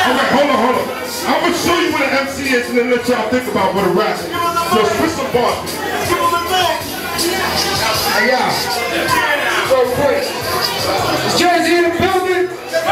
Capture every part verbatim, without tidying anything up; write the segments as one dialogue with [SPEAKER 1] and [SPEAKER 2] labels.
[SPEAKER 1] Okay, hold on, hold on. I'm gonna show you what an M C is and then let y'all think about what a rap is. So switch some bars. Hey, y'all. Real quick. Is Jersey in the building?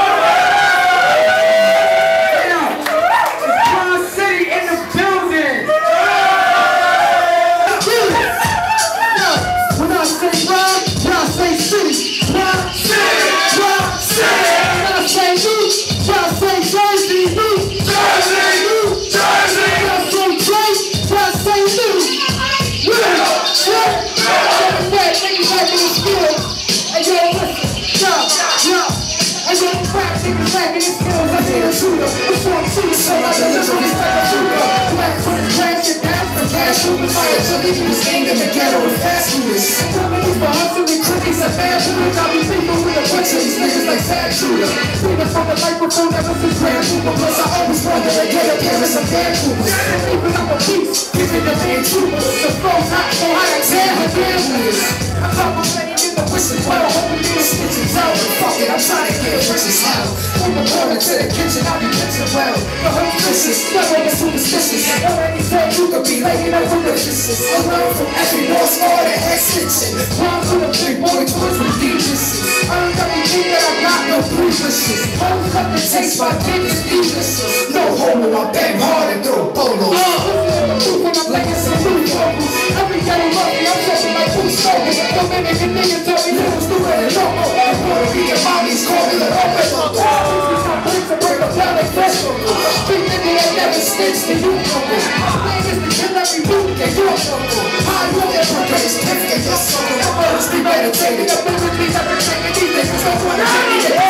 [SPEAKER 2] Leaving this game in the ghetto with fast shooters. Companies for hustling cookies and bad shooters. I be thinking with a bunch of these niggas like Fat Shooter. Speaking from the microphone ever since Grand Cooper. Plus I always wanted to get a pair of some bad coopers. Even up a piece, giving the band troopers. The flow's hot, so I can tear her damn hooters. I'm contemplating in the wishing well. Hoping you will snitch and tell. But fuck it, I'm trying to get rich as hell. From the corner to the kitchen, I'll be pitching well. The whole vicious, never get superstitious. Already said you could be laying over the vicious. Around from every North Star to head stitching. Rhyme to the big boy toys with deep dishes. Earned everything that I got, no prejudices. Hoes cut the taste by niggas, delicious. No homo, I bang hard and throw bolos. When I'm laying some new vocals. Every day I'm lucky, I'm talking like who's smoking. Don't make a nigga tell me who's doing it local. And Puerto Rican mommies call me the Robert Loco. To break a down like vegetable. Big nigga that never snitched to you, uncle. Man is the kill every week and you're uncle. High road that progress, pick and your sucker. That murders be meditated. The memories everything and these niggas don't want to get it.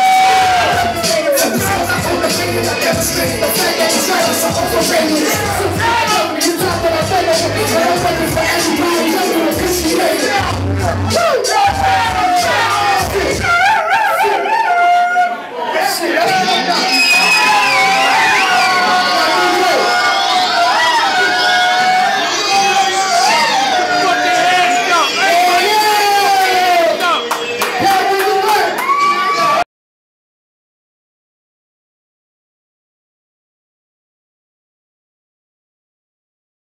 [SPEAKER 2] I demonstrated the fact that the strikers are overrated.